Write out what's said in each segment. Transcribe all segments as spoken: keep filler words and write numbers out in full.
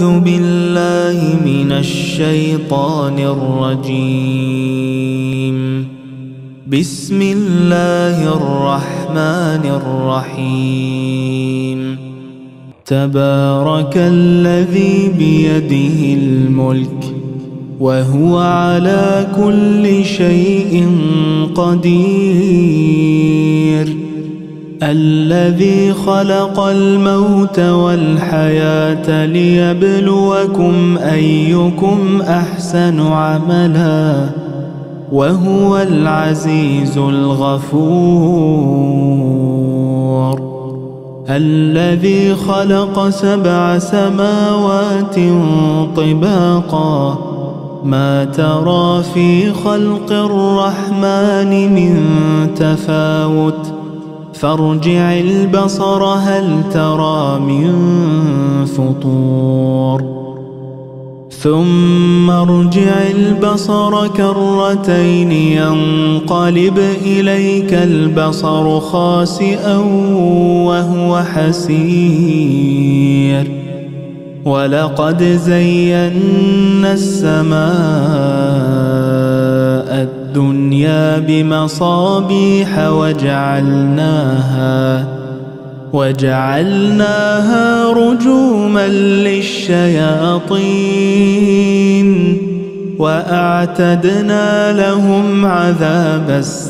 أعوذ بالله من الشيطان الرجيم. بسم الله الرحمن الرحيم. تبارك الذي بيده الملك وهو على كل شيء قدير. الذي خلق الموت والحياة ليبلوكم أيكم أحسن عملا وهو العزيز الغفور. الذي خلق سبع سماوات طباقا ما ترى في خلق الرحمن من تفاوت فارجع البصر هل ترى من فطور ثم ارجع البصر كرتين ينقلب إليك البصر خاسئا وهو حسير. ولقد زينا السماء الدنيا بمصابيح وجعلناها وجعلناها رجوما للشياطين وأعتدنا لهم عذاب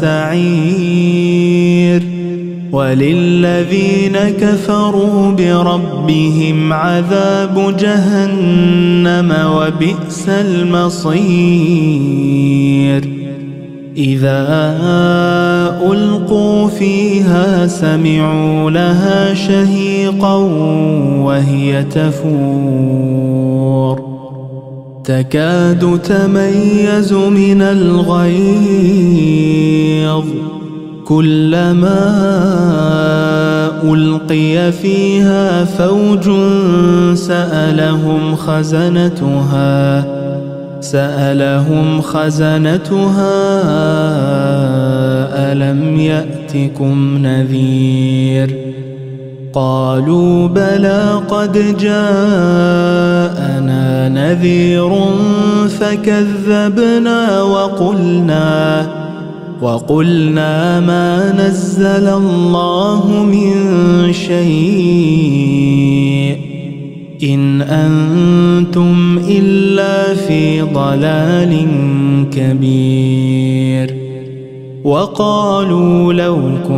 السعير. وللذين كفروا بربهم عذاب جهنم وبئس المصير. إذا ألقوا فيها سمعوا لها شهيقا وهي تفور تكاد تميز من الغيظ كلما ألقي فيها فوج سألهم خزنتها سألهم خزنتها ألم يأتكم نذير قالوا بلى قد جاءنا نذير فكذبنا وقلنا وقلنا ما نزل الله من شيء إن أنتم إلا في ضلال كبير. وقالوا لو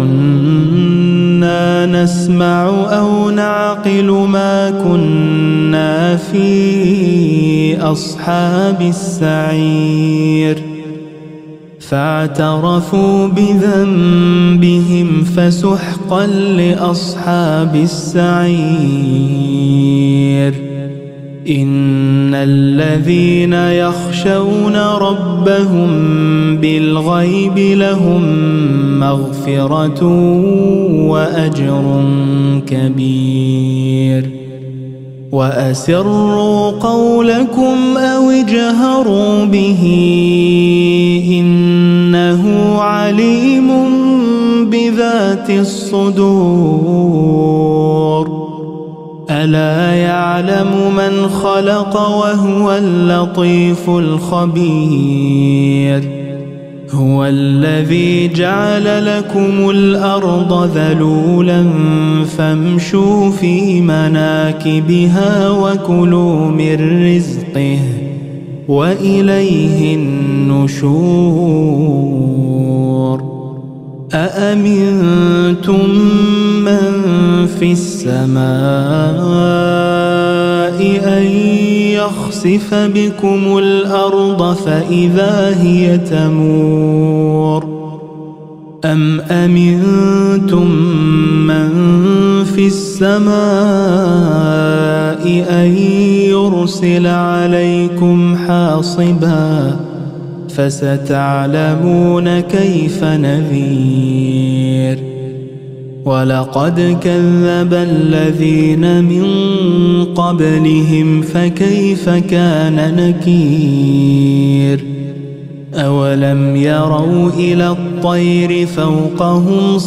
كنا نسمع أو نعقل ما كنا في أصحاب السعير فاعترفوا بذنبهم فسحقا لأصحاب السعير. إن الذين يخشون ربهم بالغيب لهم مغفرة وأجر كبير. وأسروا قولكم أو اجهروا به إنه عليم بذات الصدور. ألا يعلم من خلق وهو اللطيف الخبير. هو الذي جعل لكم الأرض ذلولا فامشوا في مناكبها وكلوا من رزقه وإليه النشور. أأمنتم من في السماء أن يخسف بكم الأرض فإذا هي تمور أم أمنتم من في السماء أن يرسل عليكم حاصبا فستعلمون كيف نذير. ولقد كذب الذين من قبلهم فكيف كان نكير. أولم يروا إلى الطير فوقهم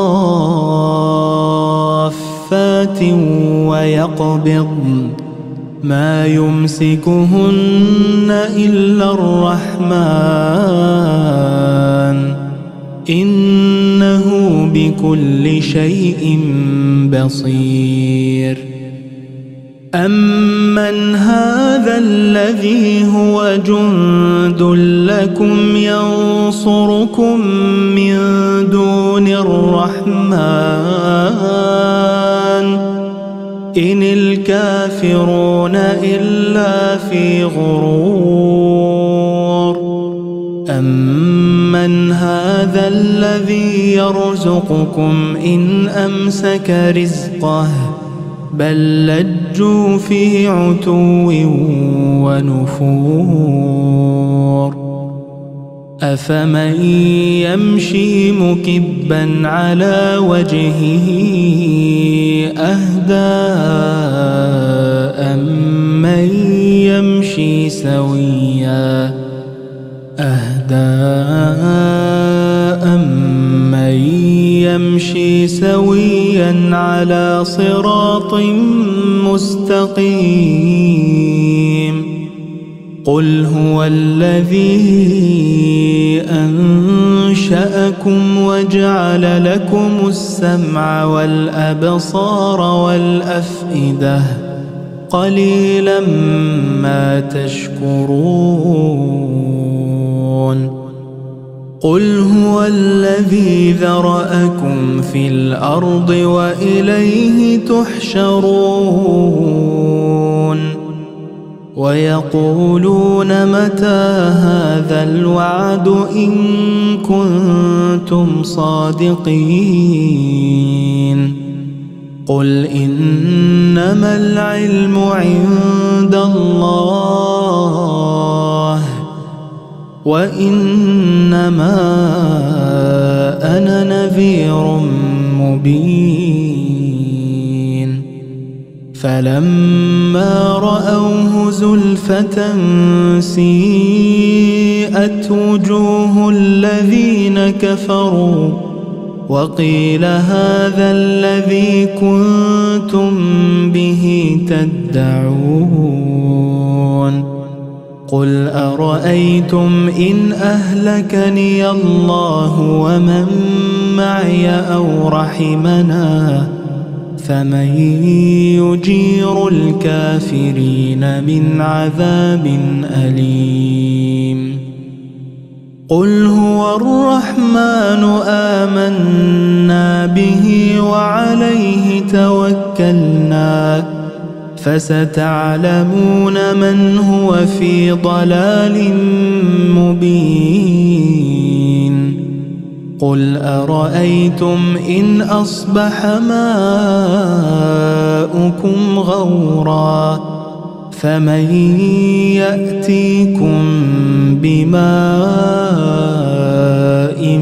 صافات ويقبضن ما يمسكهن إلا الرحمن إنه بكل شيء بصير. أمن هذا الذي هو جند لكم ينصركم من دون الرحمن إن الكافرون إلا في غرور. أمن هذا الذي يرزقكم إن أمسك رزقه بل لجوا في عتو ونفور. أفمن يمشي مكبا على وجهه أهدى أمن يمشي سويا أهدى أمن يمشي سويا على صراط مستقيم. قل هو الذي أنشأكم وجعل لكم السمع والأبصار والأفئدة قليلا ما تشكرون. قل هو الذي ذرأكم في الأرض وإليه تحشرون. ويقولون متى هذا الوعد إن كنتم صادقين. قل إنما العلم عند الله وإنما أنا نذير مبين. فلما رأوه زلفة سيئت وجوه الذين كفروا وقيل هذا الذي كنتم به تدعون. قل أرأيتم إن أهلكني الله ومن معي أو رحمنا فمن يجير الكافرين من عذاب أليم. قل هو الرحمن آمنا به وعليه توكلنا فستعلمون من هو في ضلال مبين. قل أرأيتم إن أصبح ماؤكم غورا فمن يأتيكم بماء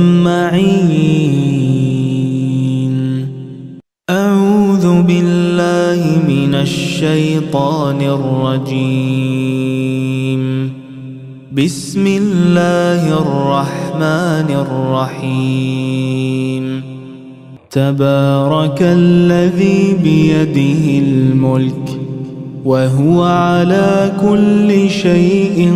معين. أعوذ بالله من الشيطان الرجيم. بسم الله الرحمن الرحيم. تبارك الذي بيده الملك وهو على كل شيء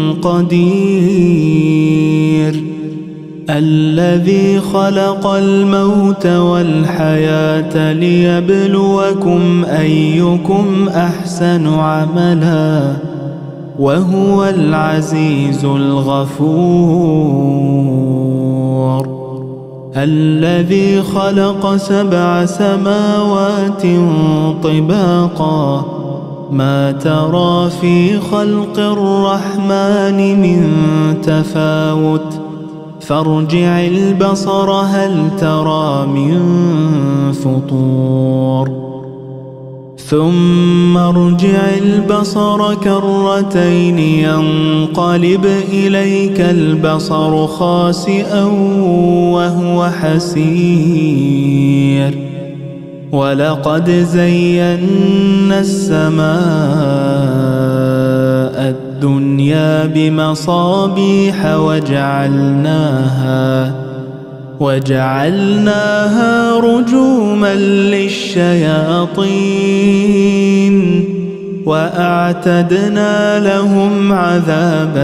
قدير. الذي خلق الموت والحياة ليبلوكم أيكم أحسن عملا وهو العزيز الغفور. الذي خلق سبع سماوات طباقا ما ترى في خلق الرحمن من تفاوت فارجع البصر هل ترى من فطور. ثم ارجع البصر كرتين ينقلب إليك البصر خاسئا وهو حسير. ولقد زينا السماء الدنيا بمصابيح وجعلناها وجعلناها رجوما للشياطين وأعتدنا لهم عذاب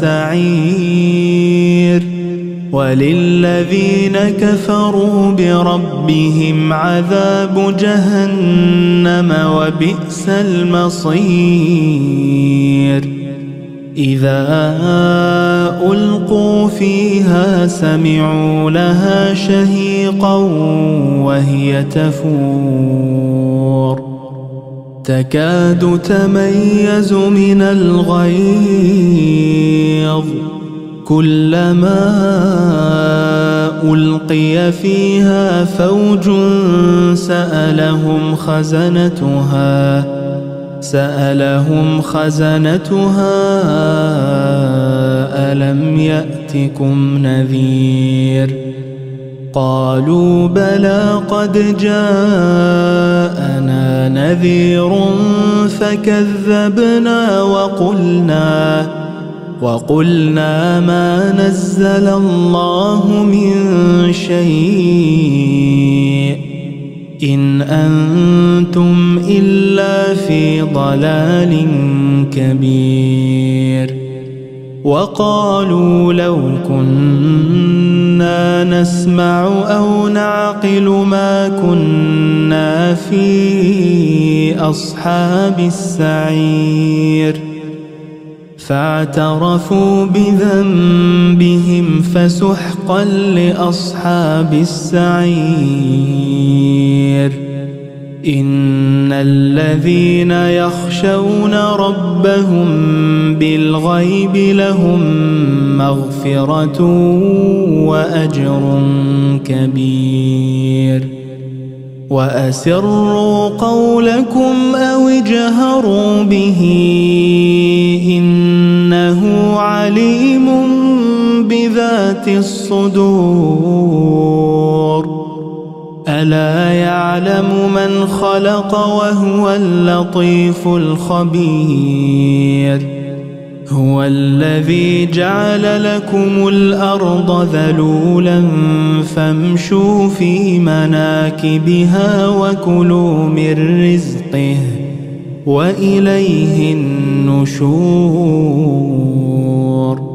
السعير وللذين كفروا بربهم عذاب جهنم وبئس المصير إذا ألقوا فيها سمعوا لها شهيقا وهي تفور تكاد تميز من الغيظ كلما ألقي فيها فوج سألهم خزنتها سألهم خزنتها ألم يأتكم نذير قالوا بلى قد جاءنا نذير فكذبنا وقلنا وقلنا ما نزل الله من شيء إن أنتم إلا في ضلال كبير وقالوا لو كنا نسمع أو نعقل ما كنا في أصحاب السعير فاعترفوا بذنبهم فسحقا لأصحاب السعير إن الذين يخشون ربهم بالغيب لهم مغفرة وأجر كبير وأسروا قولكم أو اجهروا به إنه عليم بذات الصدور ألا يعلم من خلق وهو اللطيف الخبير هو الذي جعل لكم الأرض ذلولا فامشوا في مناكبها وكلوا من رزقه وإليه النشور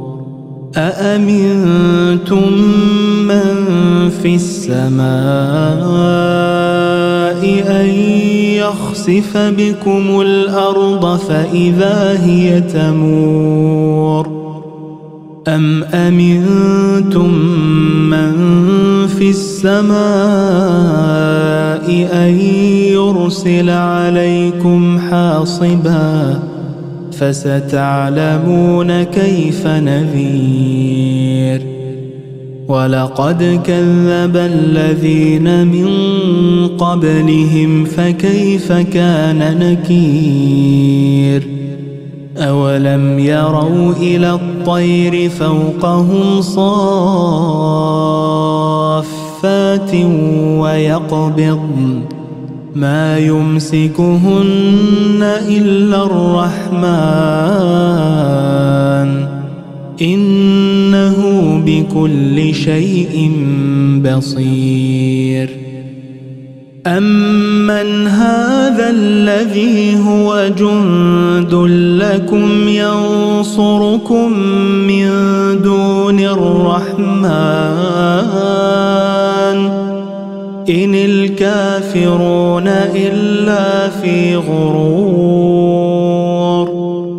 أأمنتم من في السماء أن يخسف بكم الأرض فإذا هي تمور أم أمنتم من في السماء أن يرسل عليكم حاصبا فستعلمون كيف نذير ولقد كذب الذين من قبلهم فكيف كان نكير أولم يروا إلى الطير فوقهم صافات ويقبضن ما يمسكهن إلا الرحمن إنه بكل شيء بصير أمن هذا الذي هو جند لكم ينصركم من دون الرحمن إن الكافرون إلا في غرور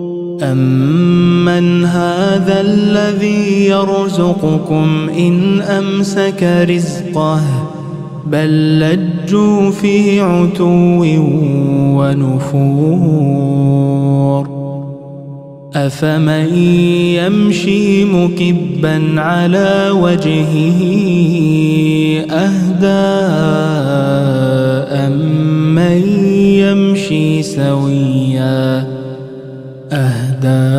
أمن هذا الذي يرزقكم إن أمسك رزقه بل لجوا في عتو ونفور أفمن يمشي مكبا على وجهه أهدى أمن يمشي سويا أهدى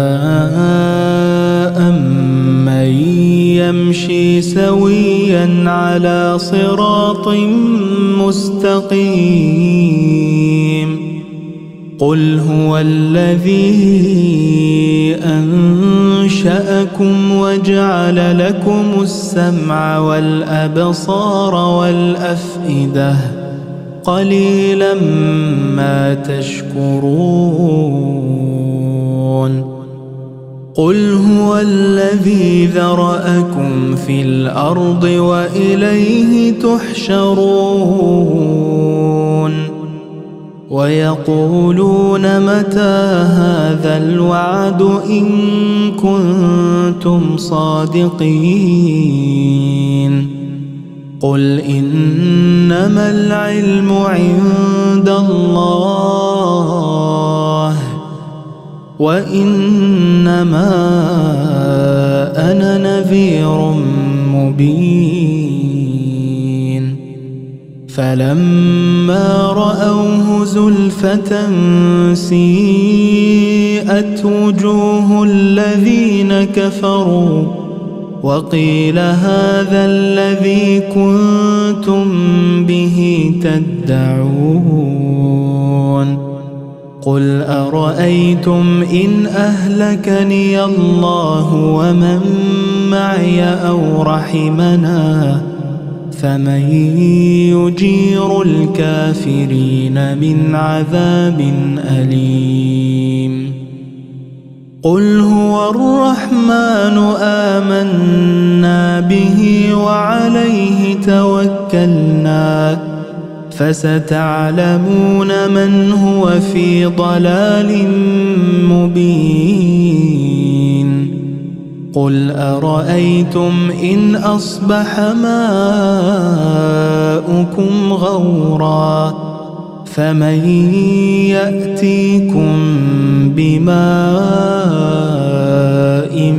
أمن يمشي سويا على صراط مستقيم قل هو الذي أنشأكم وجعل لكم السمع والأبصار والأفئدة قليلا ما تشكرون قل هو الذي ذرأكم في الأرض وإليه تحشرون ويقولون متى هذا الوعد إن كنتم صادقين قل إنما العلم عند الله وإنما أنا نذير مبين فلما رأوه زلفة سيئت وجوه الذين كفروا وقيل هذا الذي كنتم به تدعون قل أرأيتم إن أهلكني الله ومن معي أو رحمنا فمن يجير الكافرين من عذاب أليم قل هو الرحمن آمنا به وعليه توكلنا فستعلمون من هو في ضلال مبين قل أرأيتم إن أصبح ماؤكم غورا فمن يأتيكم بماء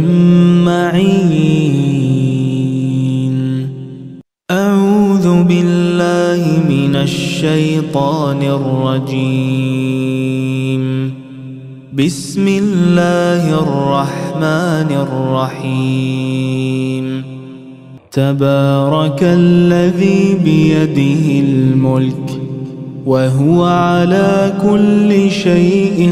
معين أعوذ بالله من الشيطان الرجيم بسم الله الرحمن الرحيم تبارك الذي بيده الملك وهو على كل شيء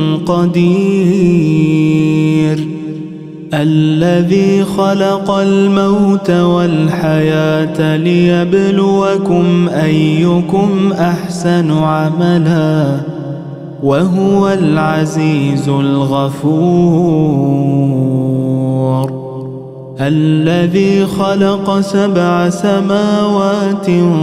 قدير الذي خلق الموت والحياة ليبلوكم أيكم أحسن عملا وهو العزيز الغفور الذي خلق سبع سماوات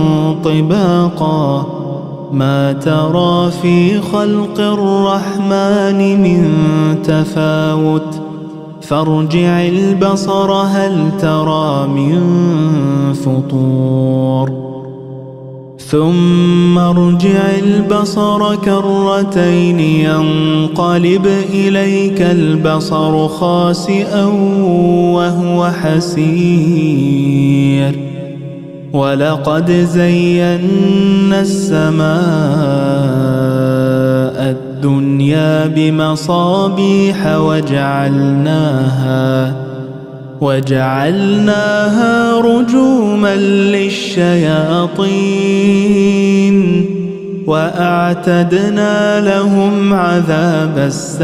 طباقا ما ترى في خلق الرحمن من تفاوت فارجع البصر هل ترى من فطور ثم ارجع البصر كرتين ينقلب إليك البصر خاسئا وهو حسير ولقد زينا السماء الدنيا بمصابيح وجعلناها وجعلناها رجوما للشياطين وأعتدنا لهم عذاب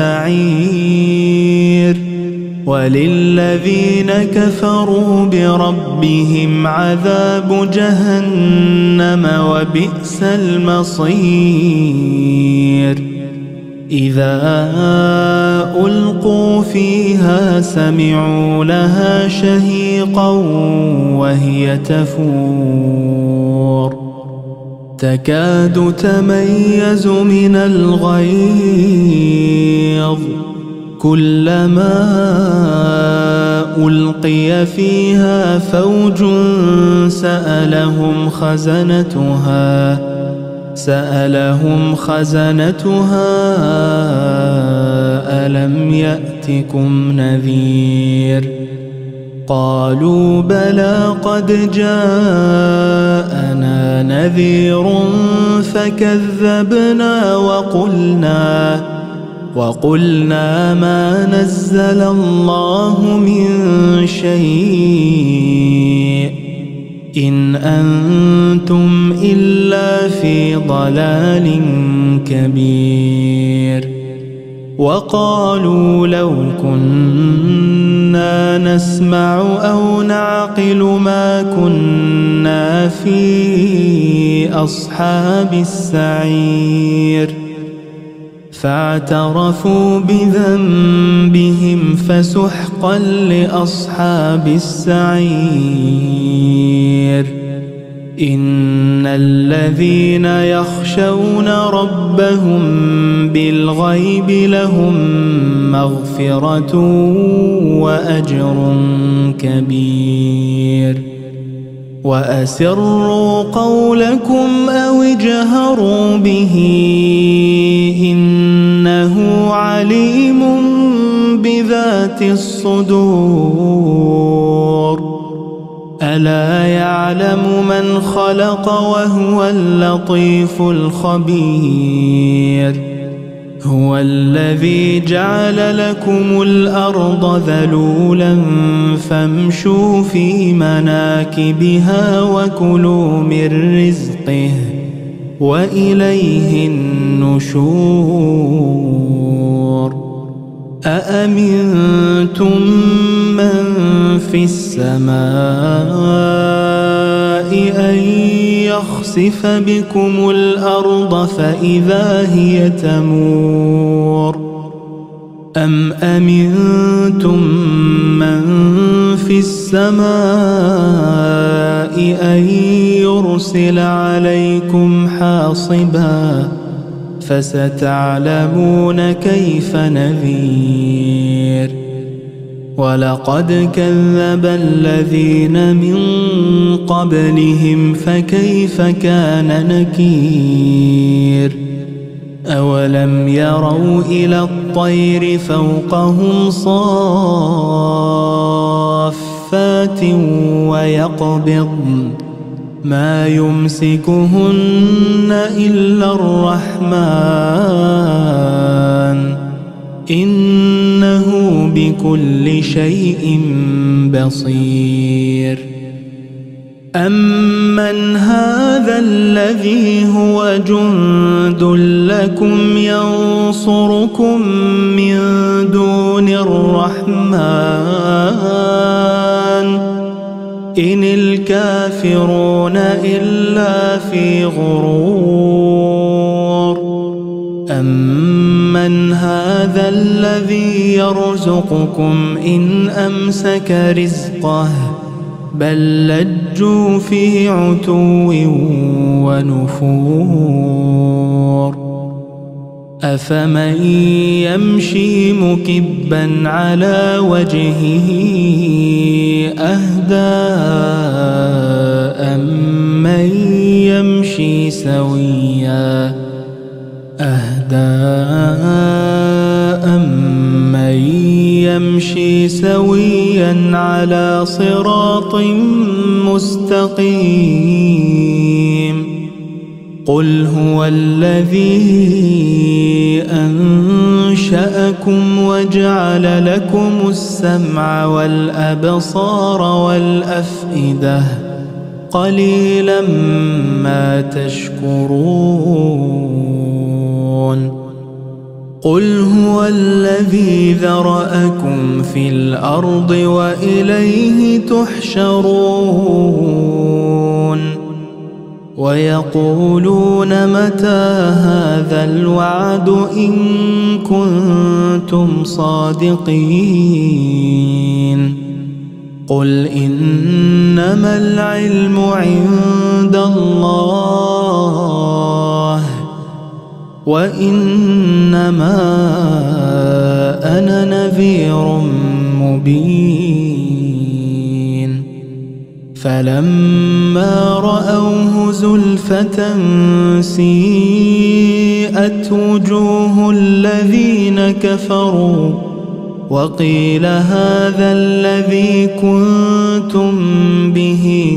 السعير وللذين كفروا بربهم عذاب جهنم وبئس المصير إذا ألقوا فيها سمعوا لها شهيقا وهي تفور تكاد تميز من الغيظ كلما ألقي فيها فوج سألهم خزنتها سألهم خزنتها ألم يأتكم نذير قالوا بلى قد جاءنا نذير فكذبنا وقلنا وقلنا ما نزل الله من شيء إن أنتم إلا في ضلال كبير وقالوا لو كنا كنا نسمع أو نعقل ما كنا في أصحاب السعير فاعترفوا بذنبهم فسحقا لأصحاب السعير إن الذين يخشون ربهم بالغيب لهم مغفرة وأجر كبير وأسروا قولكم أو اجهروا به إنه عليم بذات الصدور ألا يعلم من خلق وهو اللطيف الخبير هو الذي جعل لكم الأرض ذلولا فامشوا في مناكبها وكلوا من رزقه وإليه النشور أأمنتم من في السماء أن يخسف بكم الأرض فإذا هي تمور أم أمنتم من في السماء أن يرسل عليكم حاصبا فستعلمون كيف نذير ولقد كذب الذين من قبلهم فكيف كان نكير أولم يروا إلى الطير فوقهم صافات ويقبضن ما يمسكهن إلا الرحمن إنه بكل شيء بصير أمن هذا الذي هو جند لكم ينصركم من دون الرحمن إن الكافرون إلا في غرور أمن هذا الذي يرزقكم إن أمسك رزقه بل لجوا في عتو ونفور أفمن يمشي مكبا على وجهه أهدى أمن يمشي سويا أهدى أمن يمشي سويا على صراط مستقيم قل هو الذي أنشأكم وجعل لكم السمع والأبصار والأفئدة قليلا ما تشكرون قل هو الذي ذرأكم في الأرض وإليه تحشرون ويقولون متى هذا الوعد إن كنتم صادقين قل إنما العلم عند الله وإنما أنا نذير مبين فلما رأوه زلفة سيئت وجوه الذين كفروا وقيل هذا الذي كنتم به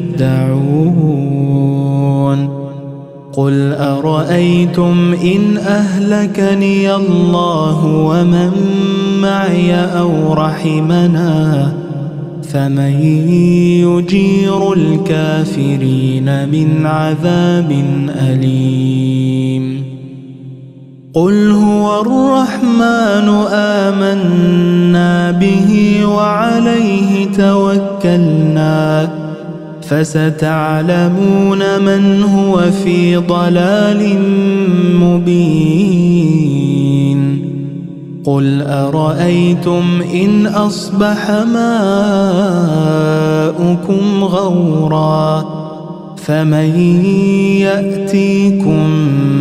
تدعون قل أرأيتم إن أهلكني الله ومن معي أو رحمنا فمن يجير الكافرين من عذاب أليم قل هو الرحمن آمنا به وعليه توكلنا فستعلمون من هو في ضلال مبين قل أرأيتم إن أصبح ماؤكم غورا فمن يأتيكم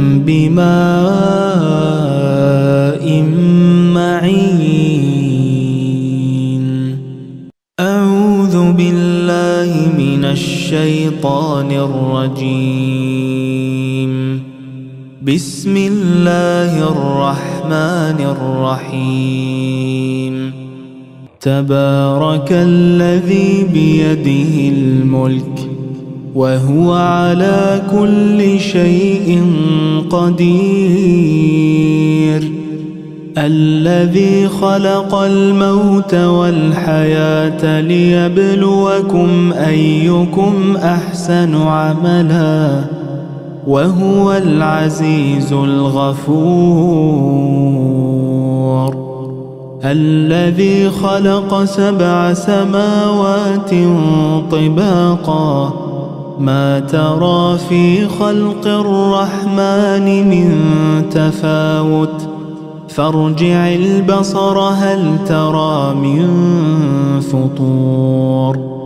بماء معين أعوذ بالله من الشيطان الرجيم بسم الله الرحمن الرحيم تبارك الذي بيده الملك وهو على كل شيء قدير الذي خلق الموت والحياة ليبلوكم أيكم أحسن عملا وهو العزيز الغفور الذي خلق سبع سماوات طباقا ما ترى في خلق الرحمن من تفاوت فارجع البصر هل ترى من فطور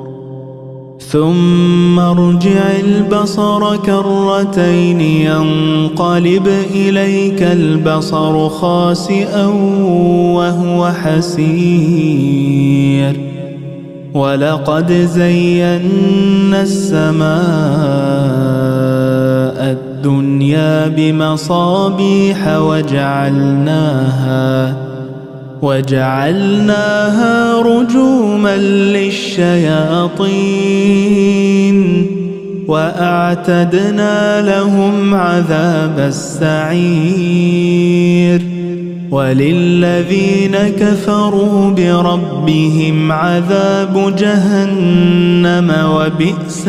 ثم ارجع البصر كرتين ينقلب إليك البصر خاسئا وهو حسير ولقد زينا السماء الدنيا بمصابيح وجعلناها وجعلناها رجوما للشياطين وأعتدنا لهم عذاب السعير وللذين كفروا بربهم عذاب جهنم وبئس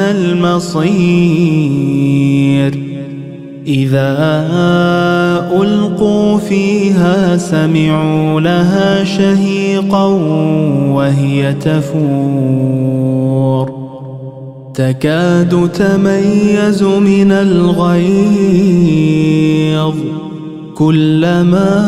المصير إذا ألقوا فيها سمعوا لها شهيقا وهي تفور تكاد تميز من الغيظ كلما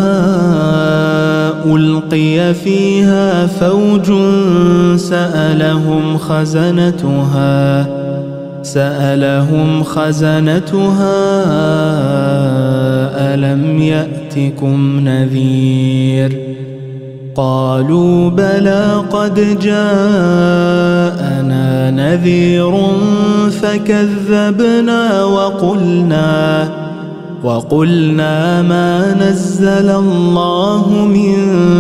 ألقي فيها فوج سألهم خزنتها سألهم خزنتها ألم يأتكم نذير قالوا بلى قد جاءنا نذير فكذبنا وقلنا وقلنا ما نزل الله من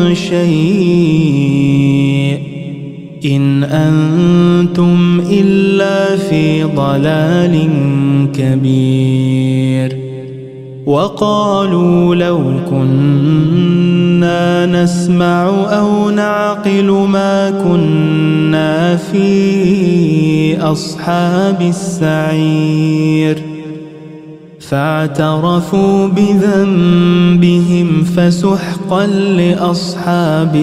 شيء إن أنتم إلا في ضلال كبير وقالوا لو كنا نسمع أو نعقل ما كنا في أصحاب السعير فاعترفوا بذنبهم فسحقا لأصحاب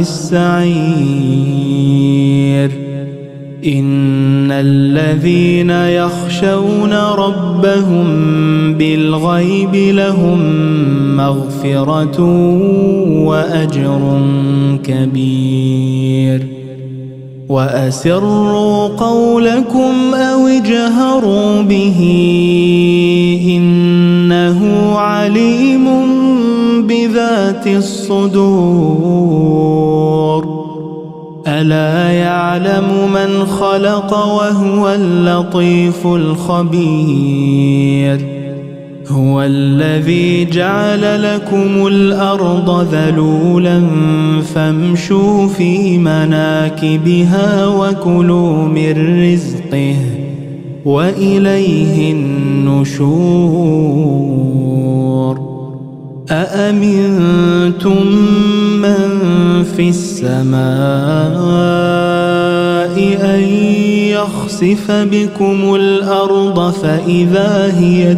السعير إن الذين يخشون ربهم بالغيب لهم مغفرة وأجر كبير وأسروا قولكم أو اجهروا به إنه عليم بذات الصدور ألا يعلم من خلق وهو اللطيف الخبير هو الذي جعل لكم الأرض ذلولا فامشوا في مناكبها وكلوا من رزقه وإليه النشور أأمنتم من في السماء أن يخسف بكم الأرض فإذا هي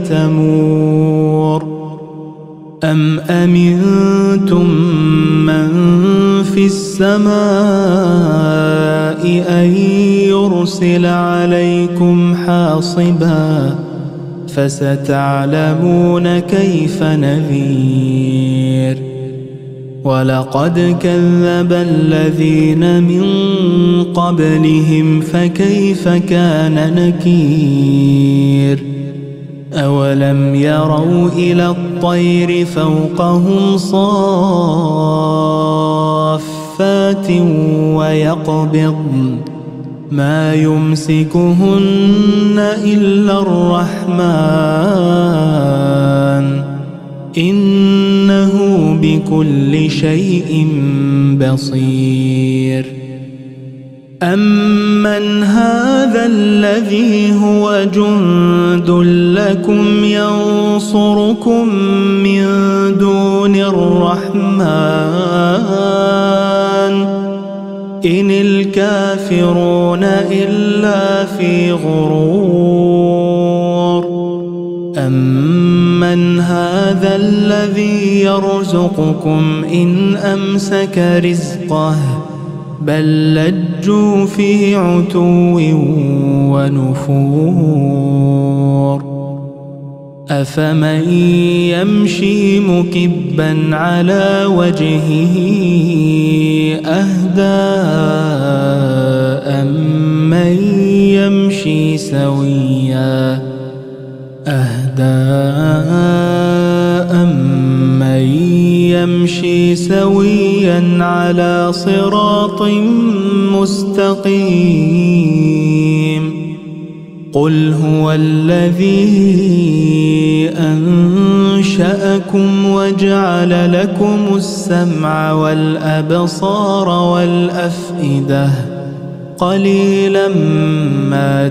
تمور أم أمنتم من في في السماء أن يرسل عليكم حاصبا فستعلمون كيف نذير. ولقد كذب الذين من قبلهم فكيف كان نكير. أولم يروا إلى الطير فوقهم صافات ويقبضن ما يمسكهن إلا الرحمن إنه بكل شيء بصير. أمن هذا الذي هو جند لكم ينصركم من دون الرحمن إن الكافرون إلا في غرور. أمن هذا الذي يرزقكم إن أمسك رزقه بل لجوا في عتو ونفور. أفمن يمشي مكبا على وجهه أهدى أمن يمشي سويا أهدى أمن يمشي سويا على صراط مستقيم. قل هو الذي أنشأكم وجعل لكم السمع والأبصار والأفئدة قليلا ما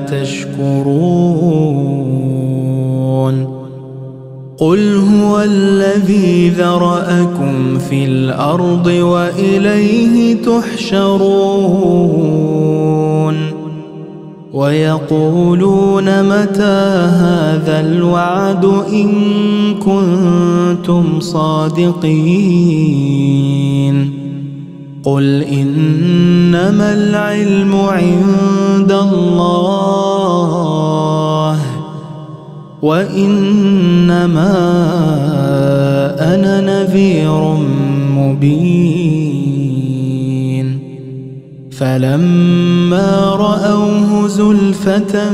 تشكرون. قل هو الذي ذرأكم في الأرض وإليه تحشرون. ويقولون متى هذا الوعد إن كنتم صادقين. قل إنما العلم عند الله وإنما أنا نذير مبين. فلما رأوه زلفة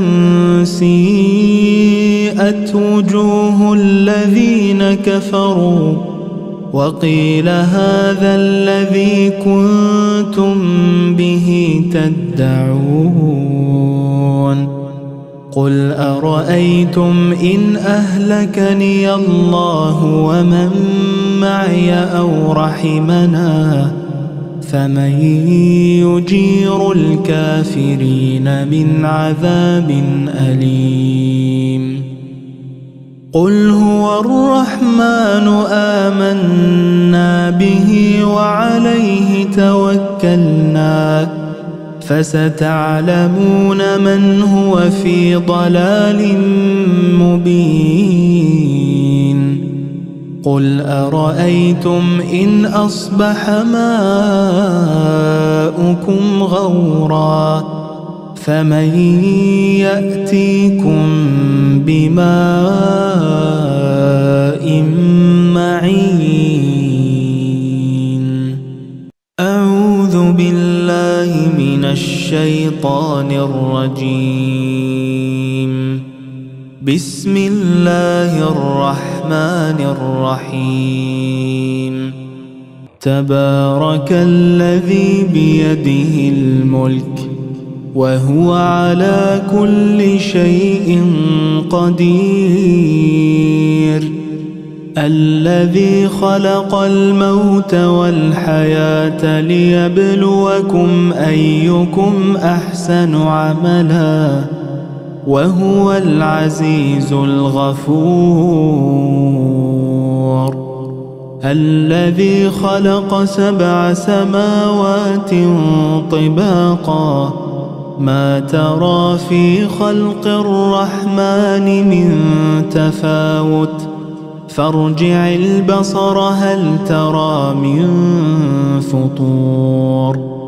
سيئت وجوه الذين كفروا وقيل هذا الذي كنتم به تدعون. قل أرأيتم إن أهلكني الله ومن معي أو رحمنا فمن يجير الكافرين من عذاب أليم. قل هو الرحمن آمنا به وعليه توكلنا فستعلمون من هو في ضلال مبين. قل أرأيتم إن أصبح ماؤكم غورا فمن يأتيكم بماء معين. أعوذ بالله من الشيطان الرجيم. بسم الله الرحمن الرحيم. تبارك الذي بيده الملك وهو على كل شيء قدير. الذي خلق الموت والحياة ليبلوكم أيكم أحسن عملا وهو العزيز الغفور. الذي خلق سبع سماوات طباقا ما ترى في خلق الرحمن من تفاوت فارجع البصر هل ترى من فطور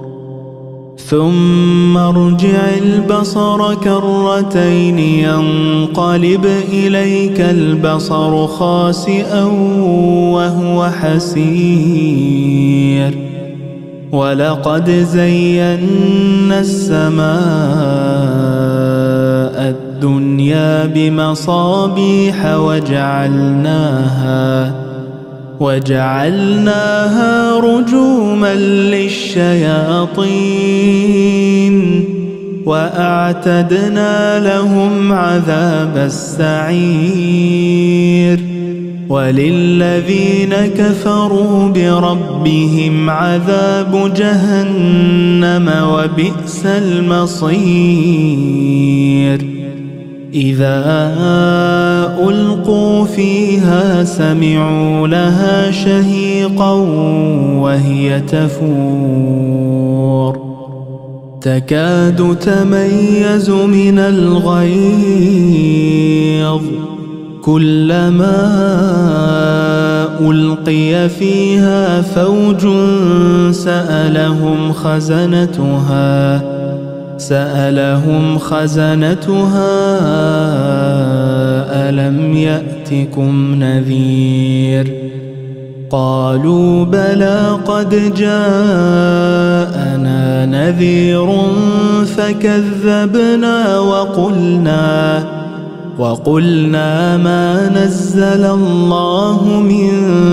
ثم ارجع البصر كرتين ينقلب إليك البصر خاسئا وهو حسير ولقد زينا السماء الدنيا بمصابيح وجعلناها وجعلناها رجوما للشياطين وأعتدنا لهم عذاب السعير وللذين كفروا بربهم عذاب جهنم وبئس المصير إذا ألقوا فيها سمعوا لها شهيقا وهي تفور تكاد تميز من الغيظ كلما ألقي فيها فوج سألهم خزنتها سألهم خزنتها ألم يأتكم نذير قالوا بلى قد جاءنا نذير فكذبنا وقلنا وقلنا ما نزل الله من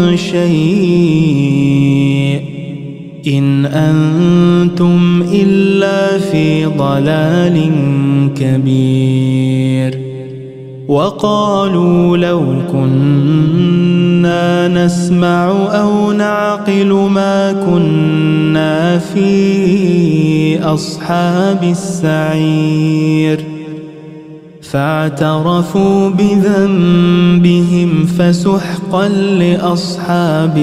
شيء إن أنتم إلا في ضلال كبير وقالوا لو كنا نسمع أو نعقل ما كنا في أصحاب السعير فاعترفوا بذنبهم فسحقا لأصحاب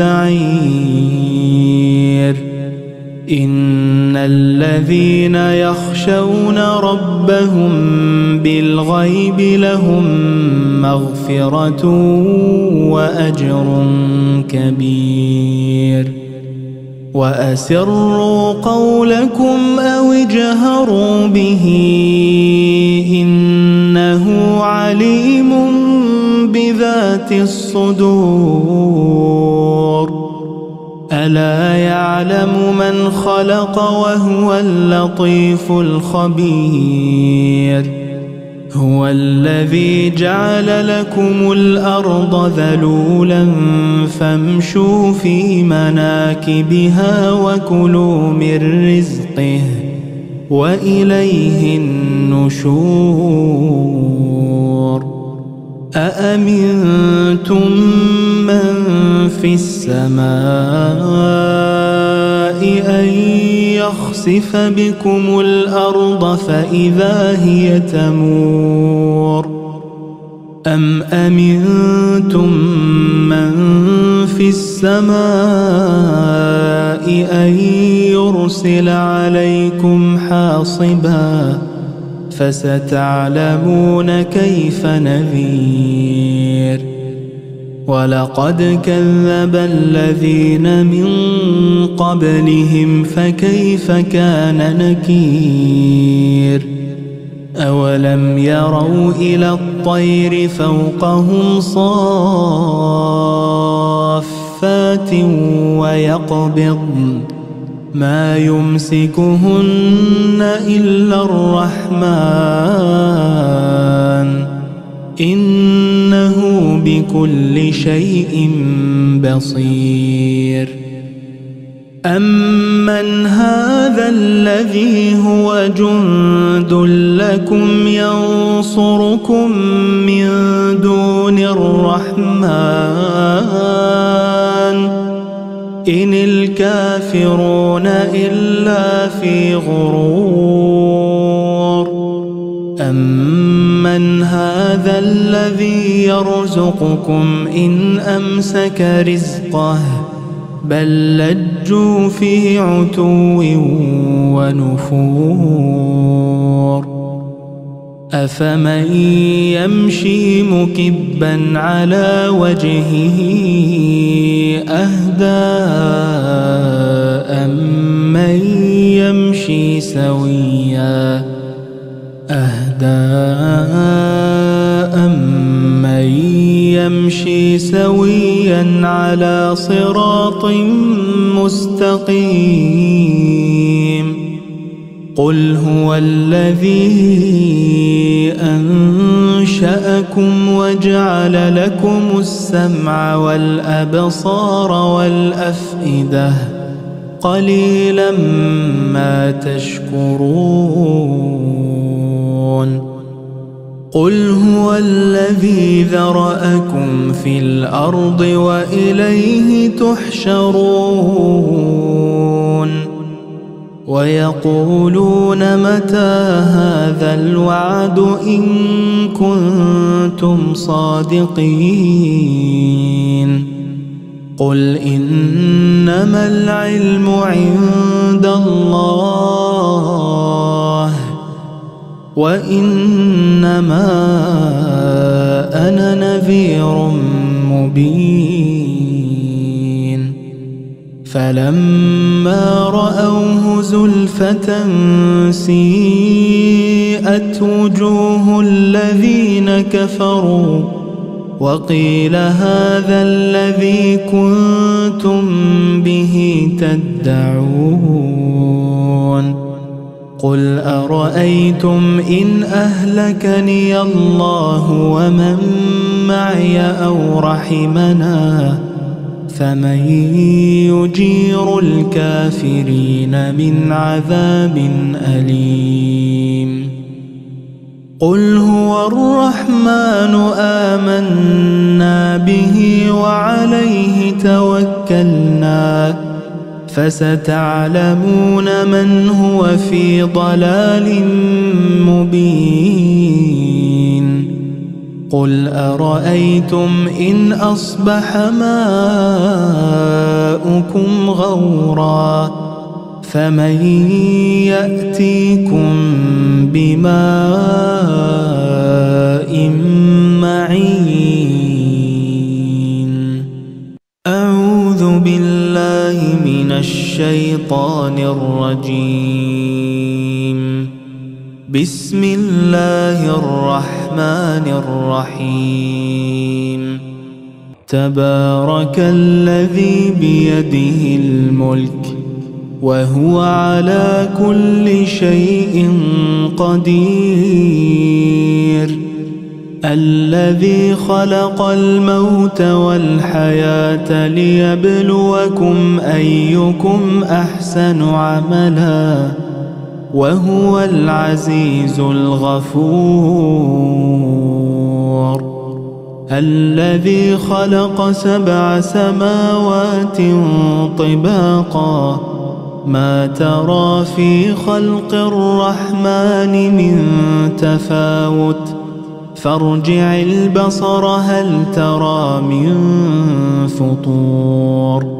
السعير إن الذين يخشون ربهم بالغيب لهم مغفرة وأجر كبير وأسروا قولكم أو اجهروا به إنه عليم بذات الصدور ألا يعلم من خلق وهو اللطيف الخبير هو الذي جعل لكم الأرض ذلولا فامشوا في مناكبها وكلوا من رزقه وإليه النشور أأمنتم من في السماء أن يخسف بكم الأرض فإذا هي تمور أم أمنتم من في السماء أن يرسل عليكم حاصبا فستعلمون كيف نذير ولقد كذب الذين من قبلهم فكيف كان نكير أولم يروا إلى الطير فوقهم صافات ويقبضن ما يمسكهن إلا الرحمن إنه بكل شيء بصير أمن هذا الذي هو جند لكم ينصركم من دون الرحمن إن الكافرون إلا في غرور أمن هذا الذي يرزقكم إن أمسك رزقه بل لجوا في عتو ونفور أفمن يمشي مكبا على وجهه أهدى يمشي سويا أهدى أمن يمشي سويا على صراط مستقيم قل هو الذي أنشأكم وجعل لكم السمع والأبصار والأفئدة قليلا ما تشكرون قل هو الذي ذرأكم في الأرض وإليه تحشرون ويقولون متى هذا الوعد إن كنتم صادقين قل إنما العلم عند الله وإنما أنا نذير مبين فلما رأوه زلفة سيئت وجوه الذين كفروا وقيل هذا الذي كنتم به تدعون قل أرأيتم إن أهلكني الله ومن معي أو رحمنا فمن يجير الكافرين من عذاب أليم قل هو الرحمن آمنا به وعليه توكلنا فستعلمون من هو في ضلال مبين قل أرأيتم إن أصبح ماؤكم غورا فمن يأتيكم بماء معين أعوذ بالله من الشيطان الرجيم بسم الله الرحمن الرحيم تبارك الذي بيده الملك وهو على كل شيء قدير الذي خلق الموت والحياة ليبلوكم أيكم أحسن عملا وهو العزيز الغفور الذي خلق سبع سماوات طباقا ما ترى في خلق الرحمن من تفاوت فارجع البصر هل ترى من فطور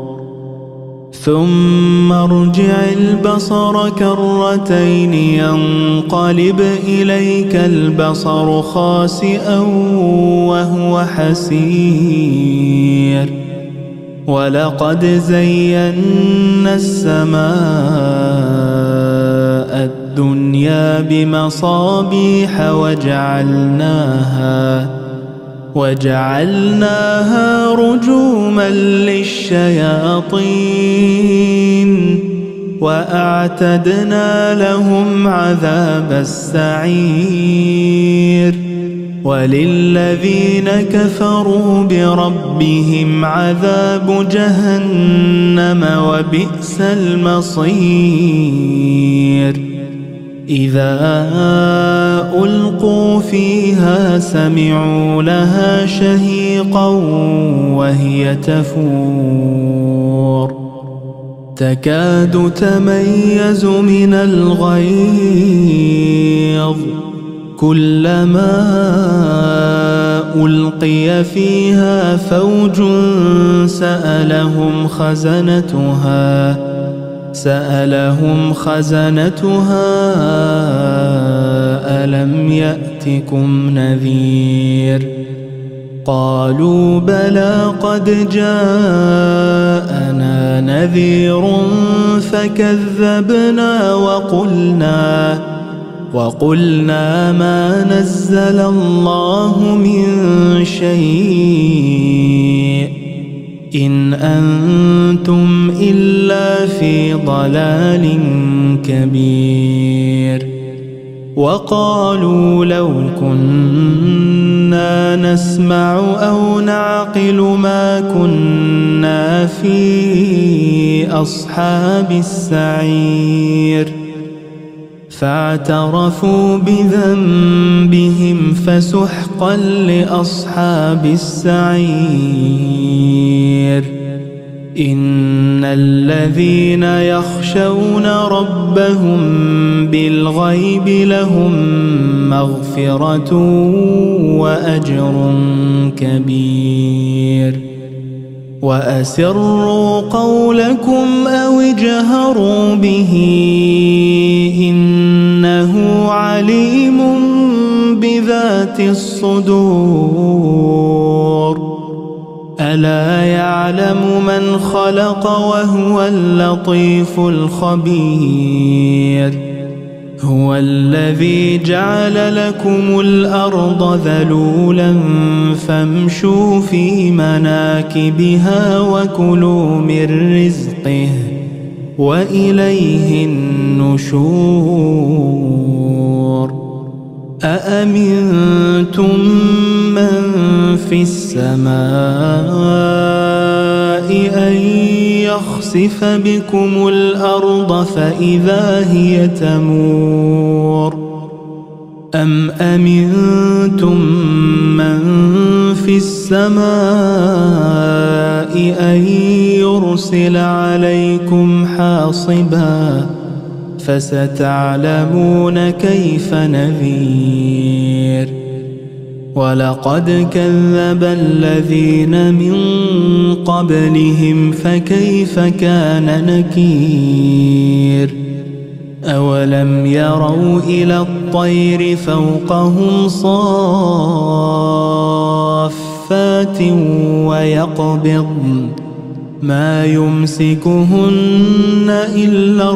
ثم ارجع البصر كرتين ينقلب إليك البصر خاسئا وهو حسير ولقد زينا السماء الدنيا بمصابيح وجعلناها وجعلناها رجوما للشياطين وأعتدنا لهم عذاب السعير وللذين كفروا بربهم عذاب جهنم وبئس المصير إذا ألقوا فيها سمعوا لها شهيقا وهي تفور تكاد تميز من الغيظ كلما ألقي فيها فوج سألهم خزنتها سألهم خزنتها ألم يأتكم نذير قالوا بلى قد جاءنا نذير فكذبنا وقلنا وقلنا ما نزل الله من شيء إن أنتم إلا في ضلال كبير. وقالوا لو كنا نسمع أو نعقل ما كنا في أصحاب السعير فاعترفوا بذنبهم فسحقا لأصحاب السعير. إن الذين يخشون ربهم بالغيب لهم مغفرة وأجر كبير. وأسروا قولكم أو اجهروا به إنه عليم بذات الصدور. ألا يعلم من خلق وهو اللطيف الخبير. هو الذي جعل لكم الأرض ذلولا فامشوا في مناكبها وكلوا من رزقه وإليه النشور. أأمنتم من في السماء أن يخسف بكم الأرض فإذا هي تمور أم أمنتم من في السماء أن يرسل عليكم حاصبا فستعلمون كيف نذير. ولقد كذب الذين من قبلهم فكيف كان نكير. أولم يروا إلى الطير فوقهم صافات ويقبضن ما يمسكهن إلا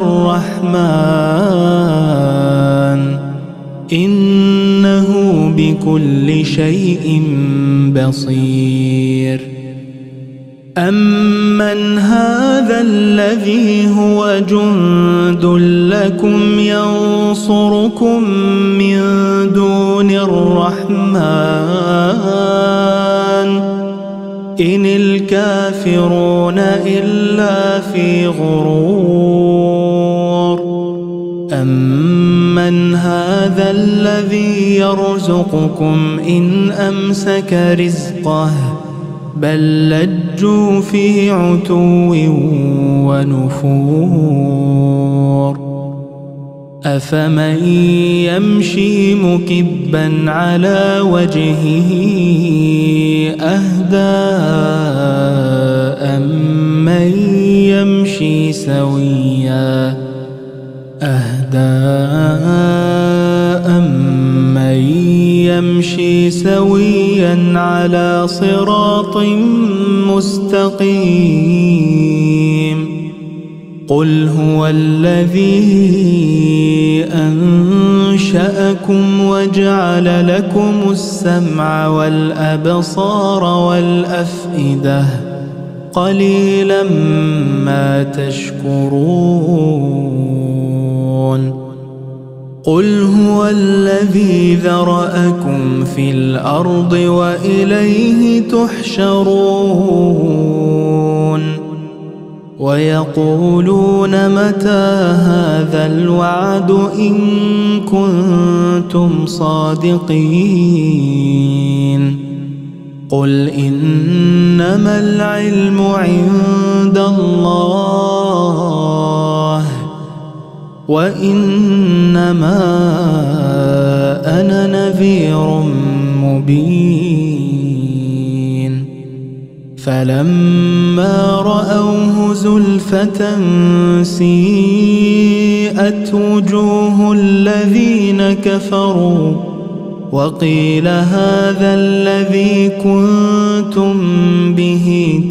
الرحمن إنه بكل شيء بصير. أمن هذا الذي هو جند لكم ينصركم من دون الرحمن إن الكافرون إلا في غرور. أمن هذا الذي يرزقكم إن أمسك رزقه بل لجوا في عتو ونفور. أفمن يمشي مكبا على وجهه أهدى أمن يمشي سويا أهدى أمن يمشي سويا على صراط مستقيم. قل هو الذي أنشأكم وجعل لكم السمع والأبصار والأفئدة قليلا ما تشكرون. قل هو الذي ذرأكم في الأرض وإليه تحشرون. ويقولون متى هذا الوعد إن كنتم صادقين. قل إنما العلم عند الله وإنما أنا نذير مبين. فلما رأوه زلفة سيئت وجوه الذين كفروا وقيل هذا الذي كنتم به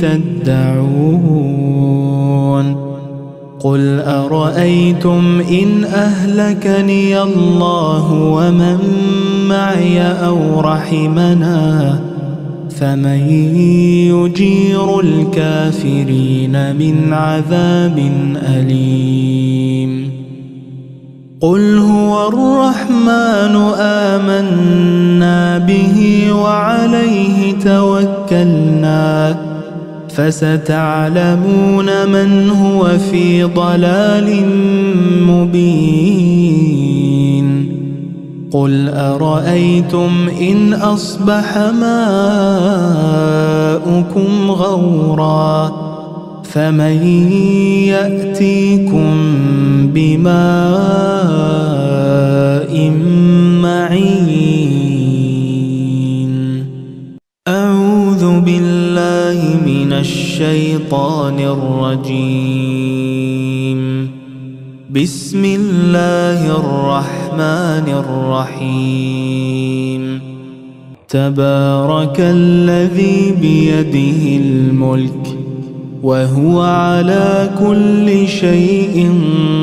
تدعون قل أرأيتم إن أهلكني الله ومن معي أو رحمنا فمن يجير الكافرين من عذاب أليم قل هو الرحمن آمنا به وعليه توكلنا فستعلمون من هو في ضلال مبين قل أرأيتم إن أصبح ماؤكم غورا فمن يأتيكم بماء معين أعوذ بالله من الشيطان الرجيم بسم الله الرحمن الرحيم تبارك الذي بيده الملك وهو على كل شيء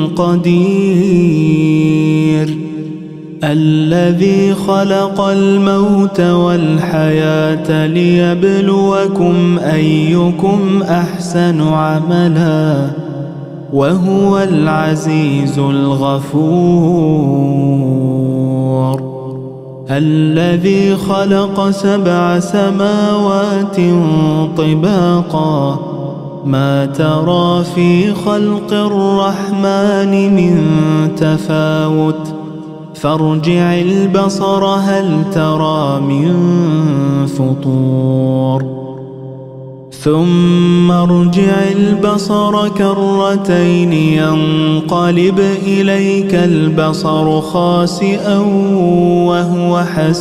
قدير الذي خلق الموت والحياة ليبلوكم أيكم أحسن عملا وهو العزيز الغفور الذي خلق سبع سماوات طباقا ما ترى في خلق الرحمن من تفاوت فارجع البصر هل ترى من فطور ثم ارجع البصر كرتين ينقلب إليك البصر خاسئا وهو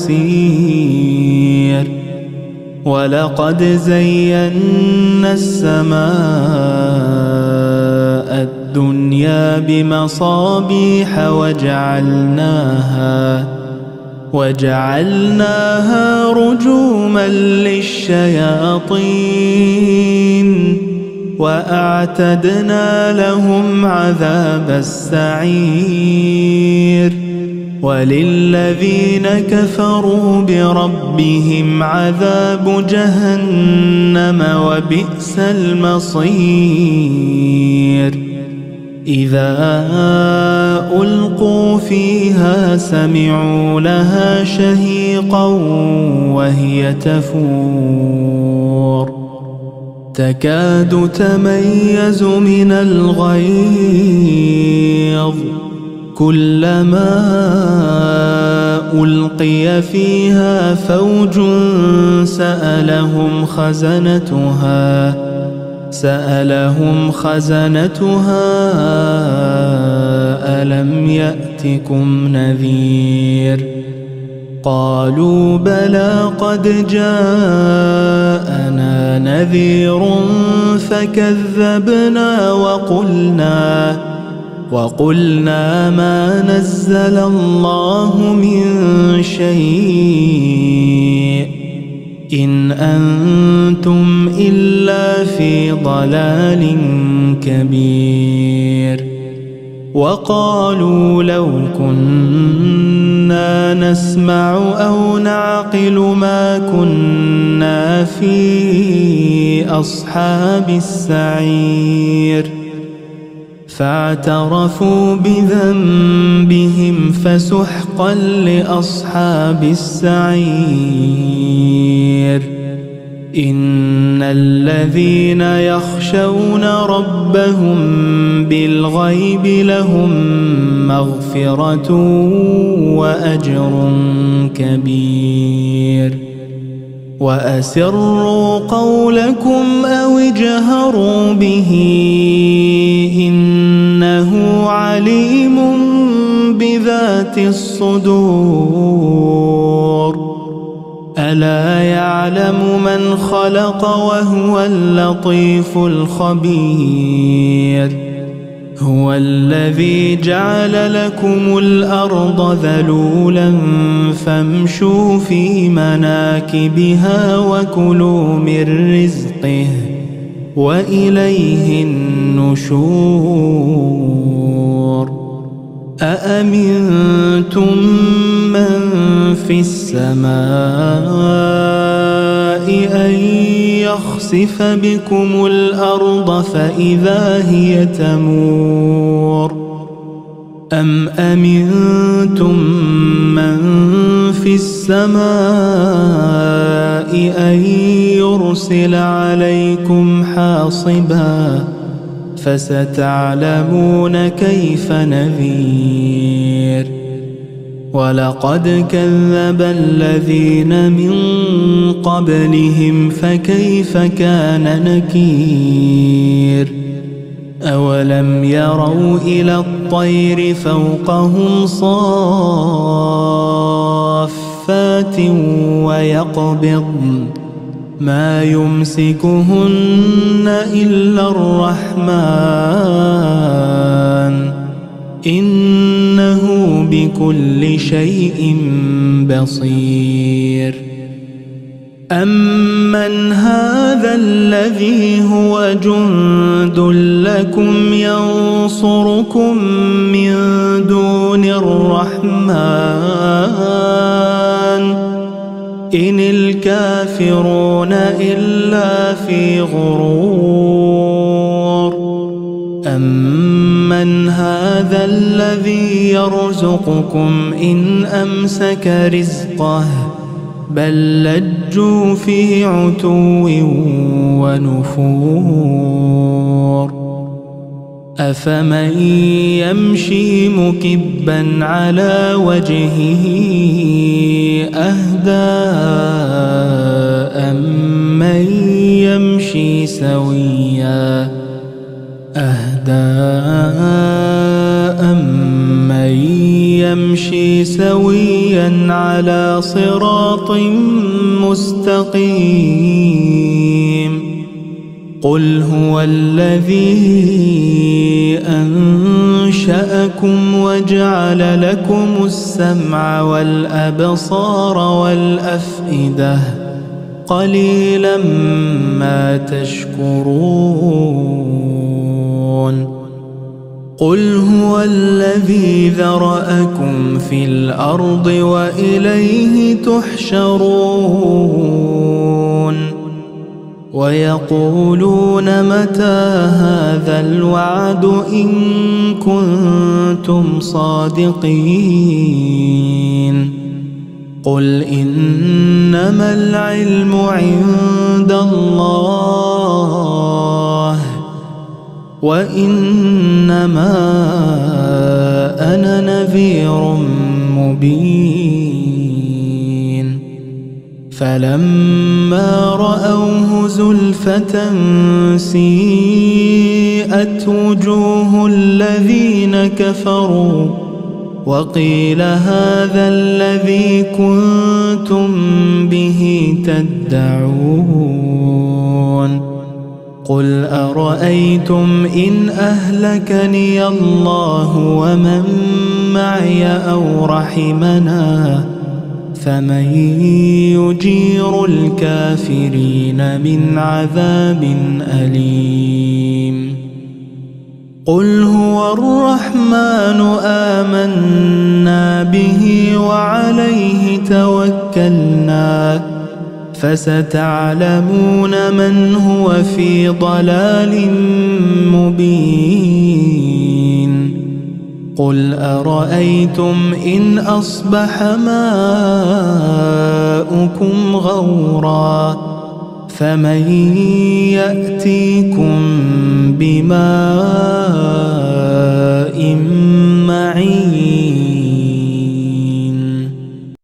حسير ولقد زينا السماء الدنيا بمصابيح وجعلناها وجعلناها رجوما للشياطين وأعتدنا لهم عذاب السعير وللذين كفروا بربهم عذاب جهنم وبئس المصير إذا ألقوا فيها سمعوا لها شهيقا وهي تفور تكاد تميز من الغيظ كلما ألقي فيها فوج سألهم خزنتها سألهم خزنتها ألم يأتكم نذير قالوا بلى قد جاءنا نذير فكذبنا وقلنا وقلنا ما نزل الله من شيء إن أنتم إلا في ضلال كبير وقالوا لو كنا نسمع أو نعقل ما كنا في أصحاب السعير فاعترفوا بذنبهم فسحقا لأصحاب السعير إن الذين يخشون ربهم بالغيب لهم مغفرة وأجر كبير وأسروا قولكم أو اجهروا به إنه عليم بذات الصدور ألا يعلم من خلق وهو اللطيف الخبير هو الذي جعل لكم الأرض ذلولا فامشوا في مناكبها وكلوا من رزقه وإليه النشور أأمنتم من في السماء أن يخسف بكم الأرض فإذا هي تمور أم أمنتم من في السماء أن يرسل عليكم حاصبا فستعلمون كيف نذير ولقد كذب الذين من قبلهم فكيف كان نكير أولم يروا إلى الطير فوقهم صافات ويقبضن ما يمسكهن إلا الرحمن إنه بكل شيء بصير أمن هذا الذي هو جند لكم ينصركم من دون الرحمن إن الكافرون إلا في غرور أمن هذا الذي يرزقكم إن أمسك رزقه بل لجوا في عتو ونفور أفمن يمشي مكبا على وجهه أهدى أمن يمشي سويا أهدى أمن يمشي سويا على صراط مستقيم قل هو الذي أنشأكم وجعل لكم السمع والأبصار والأفئدة قليلا ما تشكرون قل هو الذي ذرأكم في الأرض وإليه تحشرون ويقولون متى هذا الوعد إن كنتم صادقين قل إنما العلم عند الله وإنما أنا نذير مبين فلما رأوه زلفة سيئت وجوه الذين كفروا وقيل هذا الذي كنتم به تدعون قل أرأيتم إن أهلكني الله ومن معي أو رحمنا فمن يجير الكافرين من عذاب أليم قل هو الرحمن آمنا به وعليه توكلنا فستعلمون من هو في ضلال مبين قل أرأيتم إن أصبح ماؤكم غورا فمن يأتيكم بماء معين